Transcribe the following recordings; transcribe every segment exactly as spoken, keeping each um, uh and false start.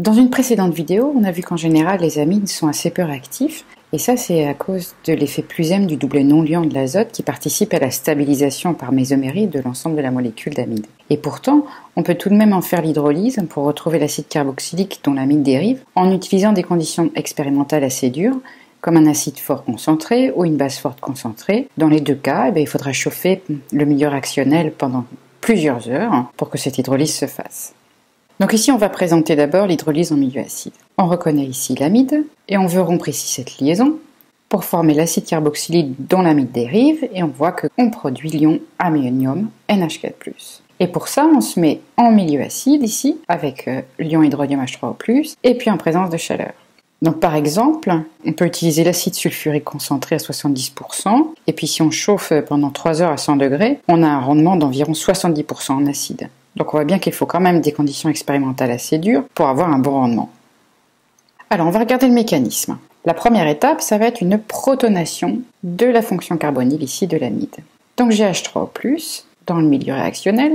Dans une précédente vidéo, on a vu qu'en général les amides sont assez peu réactifs, et ça c'est à cause de l'effet plus M du doublet non-liant de l'azote qui participe à la stabilisation par mésomérie de l'ensemble de la molécule d'amide. Et pourtant, on peut tout de même en faire l'hydrolyse pour retrouver l'acide carboxylique dont l'amide dérive, en utilisant des conditions expérimentales assez dures, comme un acide fort concentré ou une base forte concentrée. Dans les deux cas, eh bien, il faudra chauffer le milieu réactionnel pendant plusieurs heures pour que cette hydrolyse se fasse. Donc ici, on va présenter d'abord l'hydrolyse en milieu acide. On reconnaît ici l'amide, et on veut rompre ici cette liaison pour former l'acide carboxylique dont l'amide dérive, et on voit qu'on produit l'ion ammonium N H quatre plus. Et pour ça, on se met en milieu acide ici, avec euh, l'ion hydronium H trois O plus, et puis en présence de chaleur. Donc par exemple, on peut utiliser l'acide sulfurique concentré à soixante-dix pour cent, et puis si on chauffe pendant trois heures à cent degrés, on a un rendement d'environ soixante-dix pour cent en acide. Donc on voit bien qu'il faut quand même des conditions expérimentales assez dures pour avoir un bon rendement. Alors on va regarder le mécanisme. La première étape, ça va être une protonation de la fonction carbonyle ici de l'amide. Donc j'ai H trois O plus dans le milieu réactionnel.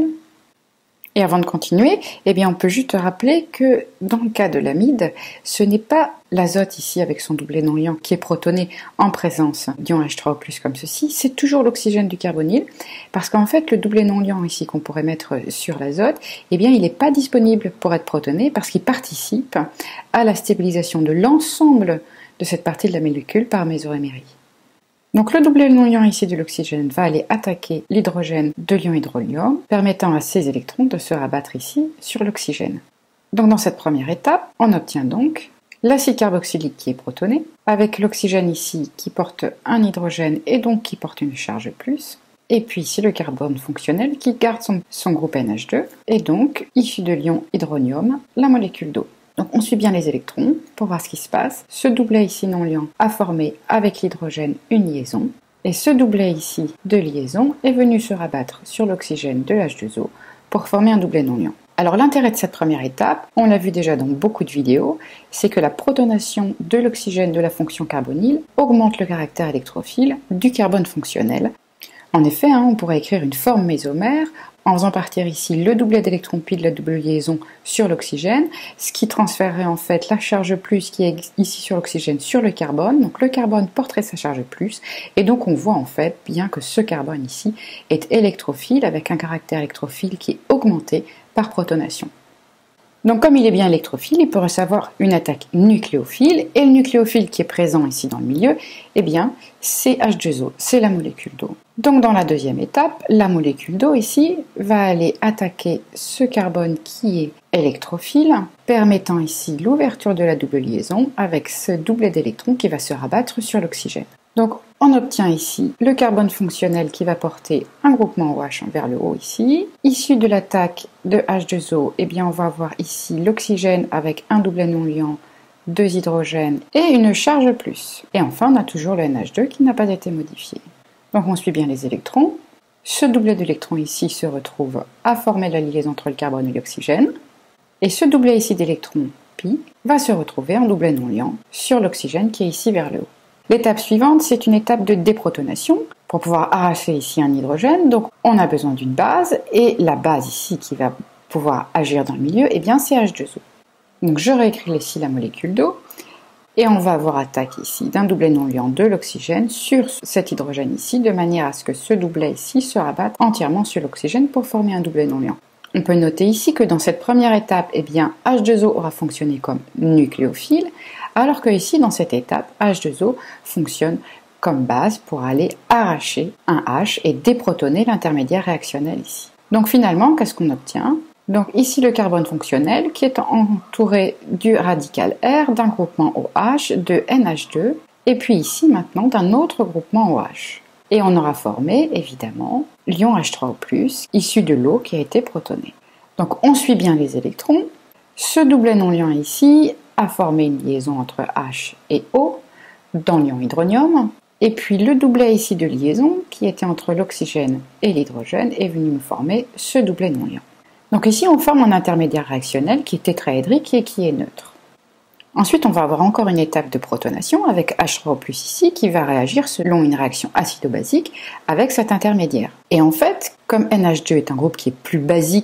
Et avant de continuer, eh bien on peut juste rappeler que dans le cas de l'amide, ce n'est pas l'azote ici avec son doublet non-liant qui est protoné en présence d'ion H trois O plus comme ceci, c'est toujours l'oxygène du carbonyle, parce qu'en fait le doublet non-liant ici qu'on pourrait mettre sur l'azote, eh bien il n'est pas disponible pour être protoné parce qu'il participe à la stabilisation de l'ensemble de cette partie de la molécule par mésomérie. Donc le doublet non-liant ici de l'oxygène va aller attaquer l'hydrogène de l'ion hydronium, permettant à ces électrons de se rabattre ici sur l'oxygène. Donc dans cette première étape, on obtient donc l'acide carboxylique qui est protoné, avec l'oxygène ici qui porte un hydrogène et donc qui porte une charge plus, et puis ici le carbone fonctionnel qui garde son, son groupe N H deux, et donc issu de l'ion hydronium, la molécule d'eau. Donc on suit bien les électrons pour voir ce qui se passe. Ce doublet ici non-liant a formé avec l'hydrogène une liaison. Et ce doublet ici de liaison est venu se rabattre sur l'oxygène de H deux O pour former un doublet non-liant. Alors l'intérêt de cette première étape, on l'a vu déjà dans beaucoup de vidéos, c'est que la protonation de l'oxygène de la fonction carbonyle augmente le caractère électrophile du carbone fonctionnel. En effet, hein, on pourrait écrire une forme mésomère en faisant partir ici le doublet d'électrons pi de la double liaison sur l'oxygène, ce qui transférerait en fait la charge plus qui est ici sur l'oxygène sur le carbone. Donc le carbone porterait sa charge plus, et donc on voit en fait bien que ce carbone ici est électrophile avec un caractère électrophile qui est augmenté par protonation. Donc comme il est bien électrophile, il peut recevoir une attaque nucléophile, et le nucléophile qui est présent ici dans le milieu, eh bien c'est H deux O, c'est la molécule d'eau. Donc dans la deuxième étape, la molécule d'eau ici va aller attaquer ce carbone qui est électrophile, permettant ici l'ouverture de la double liaison avec ce doublet d'électrons qui va se rabattre sur l'oxygène. Donc on obtient ici le carbone fonctionnel qui va porter un groupement OH vers le haut ici. Issu de l'attaque de H deux O, eh bien on va avoir ici l'oxygène avec un doublet non-liant, deux hydrogènes et une charge plus. Et enfin on a toujours le N H deux qui n'a pas été modifié. Donc on suit bien les électrons. Ce doublet d'électrons ici se retrouve à former la liaison entre le carbone et l'oxygène. Et ce doublet ici d'électrons pi va se retrouver en doublet non-liant sur l'oxygène qui est ici vers le haut. L'étape suivante, c'est une étape de déprotonation pour pouvoir arracher ici un hydrogène. Donc on a besoin d'une base, et la base ici qui va pouvoir agir dans le milieu, eh bien c'est H deux O. Donc je réécris ici la molécule d'eau. Et on va avoir attaque ici d'un doublet non-liant de l'oxygène sur cet hydrogène ici, de manière à ce que ce doublet ici se rabatte entièrement sur l'oxygène pour former un doublet non-liant. On peut noter ici que dans cette première étape, eh bien, H deux O aura fonctionné comme nucléophile, alors que ici, dans cette étape, H deux O fonctionne comme base pour aller arracher un H et déprotoner l'intermédiaire réactionnel ici. Donc finalement, qu'est-ce qu'on obtient ? Donc ici le carbone fonctionnel qui est entouré du radical R d'un groupement OH de N H deux, et puis ici maintenant d'un autre groupement OH. Et on aura formé évidemment l'ion H trois O plus issu de l'eau qui a été protonée. Donc on suit bien les électrons. Ce doublet non-liant ici a formé une liaison entre H et O dans l'ion hydronium. Et puis le doublet ici de liaison qui était entre l'oxygène et l'hydrogène est venu me former ce doublet non-liant. Donc ici, on forme un intermédiaire réactionnel qui est tétraédrique et qui est neutre. Ensuite, on va avoir encore une étape de protonation avec H trois O plus ici qui va réagir selon une réaction acido-basique avec cet intermédiaire. Et en fait, comme N H deux est un groupe qui est plus basique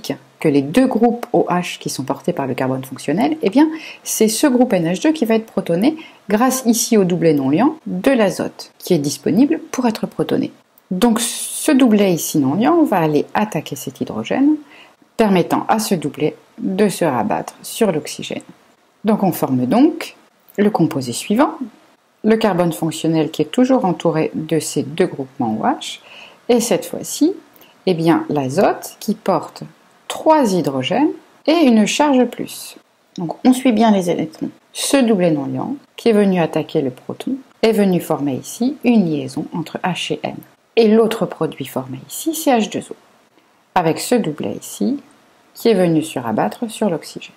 que les deux groupes OH qui sont portés par le carbone fonctionnel, eh bien, c'est ce groupe N H deux qui va être protoné grâce ici au doublet non liant de l'azote qui est disponible pour être protoné. Donc ce doublet ici non liant va aller attaquer cet hydrogène, permettant à ce doublet de se rabattre sur l'oxygène. Donc on forme donc le composé suivant, le carbone fonctionnel qui est toujours entouré de ces deux groupements OH, et cette fois-ci, eh bien l'azote qui porte trois hydrogènes et une charge plus. Donc on suit bien les électrons. Ce doublet non liant qui est venu attaquer le proton est venu former ici une liaison entre H et N. Et l'autre produit formé ici, c'est H deux O, avec ce doublet ici qui est venu se rabattre sur l'oxygène.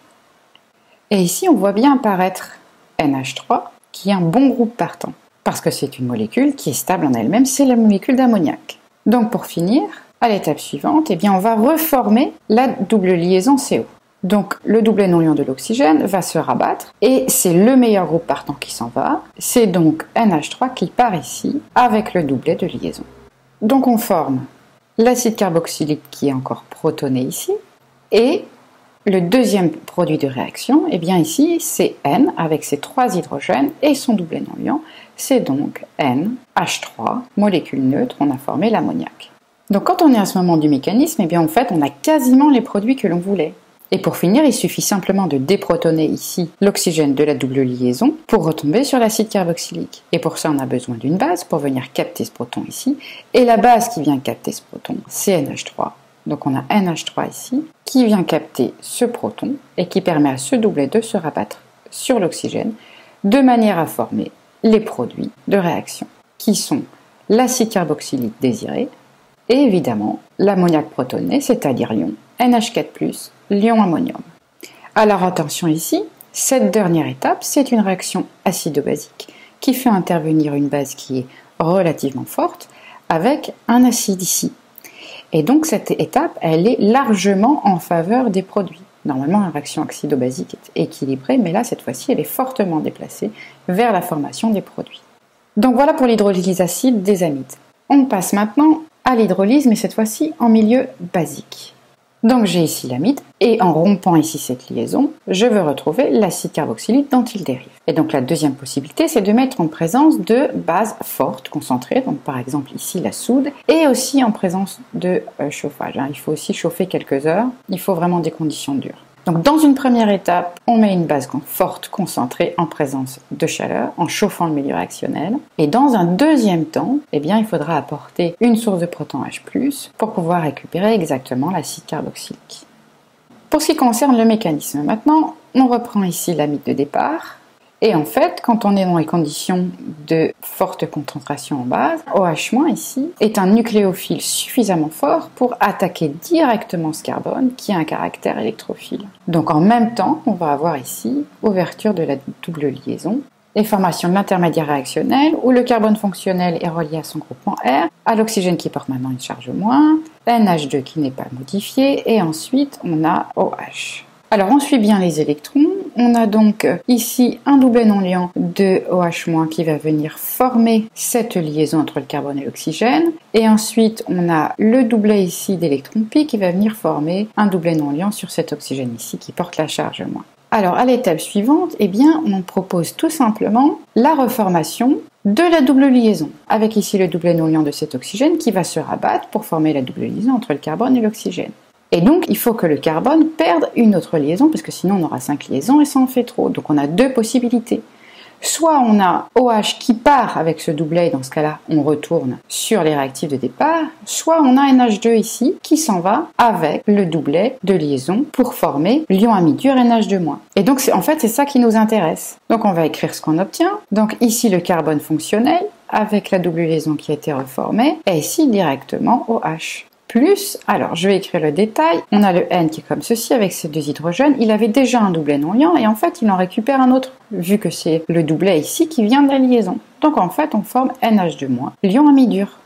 Et ici, on voit bien apparaître N H trois, qui est un bon groupe partant, parce que c'est une molécule qui est stable en elle-même, c'est la molécule d'ammoniac. Donc pour finir, à l'étape suivante, eh bien, on va reformer la double liaison C O. Donc le doublet non liant de l'oxygène va se rabattre, et c'est le meilleur groupe partant qui s'en va, c'est donc N H trois qui part ici, avec le doublet de liaison. Donc on forme l'acide carboxylique qui est encore protoné ici, et le deuxième produit de réaction, eh bien ici c'est N avec ses trois hydrogènes et son doublet non liant, c'est donc N H trois, molécule neutre, on a formé l'ammoniac. Donc quand on est à ce moment du mécanisme, eh bien en fait on a quasiment les produits que l'on voulait. Et pour finir, il suffit simplement de déprotoner ici l'oxygène de la double liaison pour retomber sur l'acide carboxylique. Et pour ça, on a besoin d'une base pour venir capter ce proton ici. Et la base qui vient capter ce proton, c'est N H trois. Donc on a N H trois ici qui vient capter ce proton et qui permet à ce doublet de se rabattre sur l'oxygène de manière à former les produits de réaction qui sont l'acide carboxylique désiré et évidemment l'ammoniac protoné, c'est-à-dire l'ion N H quatre plus, l'ion ammonium. Alors attention ici, cette dernière étape, c'est une réaction acido-basique qui fait intervenir une base qui est relativement forte avec un acide ici. Et donc cette étape, elle est largement en faveur des produits. Normalement, la réaction acido-basique est équilibrée, mais là, cette fois-ci, elle est fortement déplacée vers la formation des produits. Donc voilà pour l'hydrolyse acide des amides. On passe maintenant à l'hydrolyse, mais cette fois-ci en milieu basique. Donc j'ai ici l'amide, et en rompant ici cette liaison, je veux retrouver l'acide carboxylique dont il dérive. Et donc la deuxième possibilité, c'est de mettre en présence de bases fortes, concentrées, donc par exemple ici la soude, et aussi en présence de euh, chauffage. Hein. Il faut aussi chauffer quelques heures, il faut vraiment des conditions dures. Donc dans une première étape, on met une base forte concentrée en présence de chaleur, en chauffant le milieu réactionnel. Et dans un deuxième temps, eh bien, il faudra apporter une source de proton H plus, pour pouvoir récupérer exactement l'acide carboxylique. Pour ce qui concerne le mécanisme, maintenant, on reprend ici l'amide de départ. Et en fait, quand on est dans les conditions de forte concentration en base, OH- ici est un nucléophile suffisamment fort pour attaquer directement ce carbone qui a un caractère électrophile. Donc en même temps, on va avoir ici ouverture de la double liaison et formation de l'intermédiaire réactionnel où le carbone fonctionnel est relié à son groupement R, à l'oxygène qui porte maintenant une charge moins, N H deux qui n'est pas modifié et ensuite on a OH. Alors on suit bien les électrons, on a donc ici un doublet non liant de OH- qui va venir former cette liaison entre le carbone et l'oxygène, et ensuite on a le doublet ici d'électrons pi qui va venir former un doublet non liant sur cet oxygène ici qui porte la charge moins. Alors à l'étape suivante, eh bien, on propose tout simplement la reformation de la double liaison, avec ici le doublet non liant de cet oxygène qui va se rabattre pour former la double liaison entre le carbone et l'oxygène. Et donc, il faut que le carbone perde une autre liaison, parce que sinon on aura cinq liaisons et ça en fait trop. Donc on a deux possibilités. Soit on a OH qui part avec ce doublet, et dans ce cas-là, on retourne sur les réactifs de départ, soit on a N H deux ici qui s'en va avec le doublet de liaison pour former l'ion amidure N H deux-. Et donc, en fait, c'est ça qui nous intéresse. Donc on va écrire ce qu'on obtient. Donc ici, le carbone fonctionnel avec la double liaison qui a été reformée, et ici directement OH. Plus, alors je vais écrire le détail, on a le N qui est comme ceci avec ces deux hydrogènes, il avait déjà un doublet non liant et en fait il en récupère un autre, vu que c'est le doublet ici qui vient de la liaison. Donc en fait on forme N H deux-, l'ion amidure.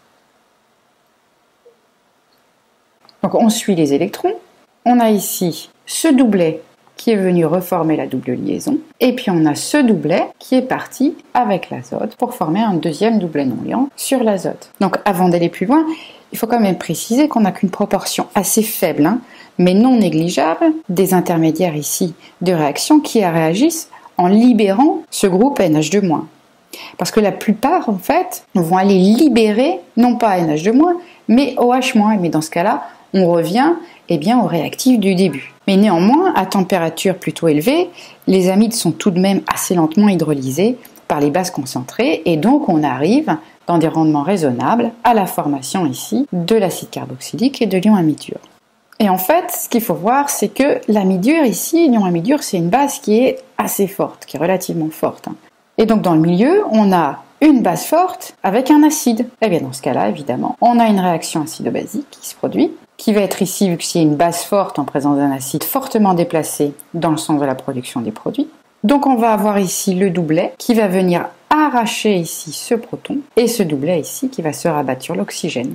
Donc on suit les électrons, on a ici ce doublet qui est venu reformer la double liaison, et puis on a ce doublet qui est parti avec l'azote pour former un deuxième doublet non liant sur l'azote. Donc avant d'aller plus loin, il faut quand même préciser qu'on n'a qu'une proportion assez faible hein, mais non négligeable, des intermédiaires ici de réaction qui réagissent en libérant ce groupe N H deux moins. Parce que la plupart, en fait, vont aller libérer, non pas N H deux moins, mais O H moins. Mais dans ce cas-là, on revient eh bien, au réactif du début. Mais néanmoins, à température plutôt élevée, les amides sont tout de même assez lentement hydrolysés par les bases concentrées, et donc on arrive dans des rendements raisonnables à la formation ici de l'acide carboxylique et de l'ion amidure. Et en fait, ce qu'il faut voir, c'est que l'amidure ici, l'ion amidure, c'est une base qui est assez forte, qui est relativement forte. Et donc dans le milieu, on a une base forte avec un acide. Et bien dans ce cas-là, évidemment, on a une réaction acido-basique qui se produit, qui va être ici, vu qu'il y a une base forte en présence d'un acide fortement déplacé dans le sens de la production des produits. Donc on va avoir ici le doublet qui va venir arracher ici ce proton, et ce doublet ici qui va se rabattre sur l'oxygène.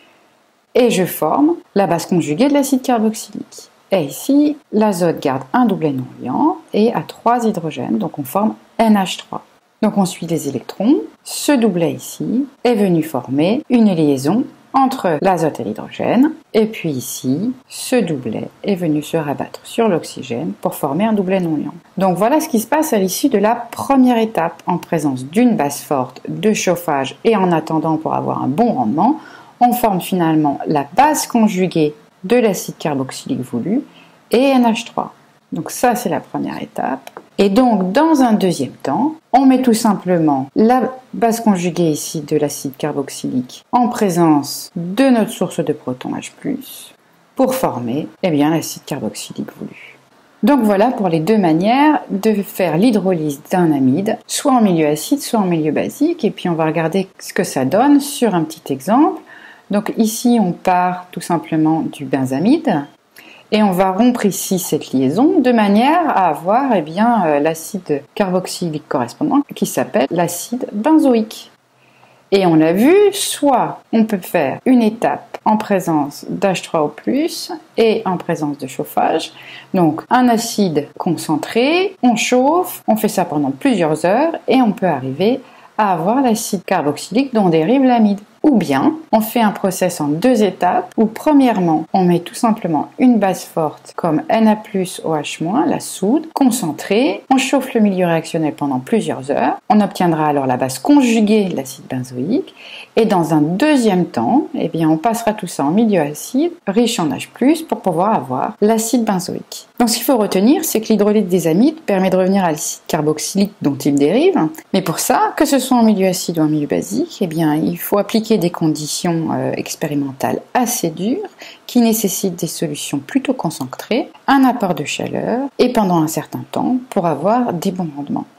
Et je forme la base conjuguée de l'acide carboxylique. Et ici, l'azote garde un doublet non liant et a trois hydrogènes, donc on forme N H trois. Donc on suit les électrons. Ce doublet ici est venu former une liaison entre l'azote et l'hydrogène. Et puis ici, ce doublet est venu se rabattre sur l'oxygène pour former un doublet non liant. Donc voilà ce qui se passe à l'issue de la première étape, en présence d'une base forte, de chauffage et en attendant pour avoir un bon rendement. On forme finalement la base conjuguée de l'acide carboxylique voulu et N H trois. Donc ça, c'est la première étape. Et donc, dans un deuxième temps, on met tout simplement la base conjuguée ici de l'acide carboxylique en présence de notre source de protons H plus, pour former eh bien, l'acide carboxylique voulu. Donc voilà pour les deux manières de faire l'hydrolyse d'un amide, soit en milieu acide, soit en milieu basique. Et puis on va regarder ce que ça donne sur un petit exemple. Donc ici, on part tout simplement du benzamide et on va rompre ici cette liaison de manière à avoir eh bien, euh, l'acide carboxylique correspondant qui s'appelle l'acide benzoïque. Et on l'a vu, soit on peut faire une étape en présence d'H trois O plus et en présence de chauffage. Donc un acide concentré, on chauffe, on fait ça pendant plusieurs heures et on peut arriver à avoir l'acide carboxylique dont dérive l'amide. Ou bien, on fait un process en deux étapes où, premièrement, on met tout simplement une base forte comme Na plus O H moins, la soude, concentrée, on chauffe le milieu réactionnel pendant plusieurs heures, on obtiendra alors la base conjuguée de l'acide benzoïque, et dans un deuxième temps, eh bien, on passera tout ça en milieu acide, riche en H plus, pour pouvoir avoir l'acide benzoïque. Donc ce qu'il faut retenir, c'est que l'hydrolyse des amides permet de revenir à l'acide carboxylique dont il dérive, mais pour ça, que ce soit en milieu acide ou en milieu basique, eh bien, il faut appliquer des conditions euh, expérimentales assez dures qui nécessitent des solutions plutôt concentrées, un apport de chaleur et pendant un certain temps pour avoir des bons rendements.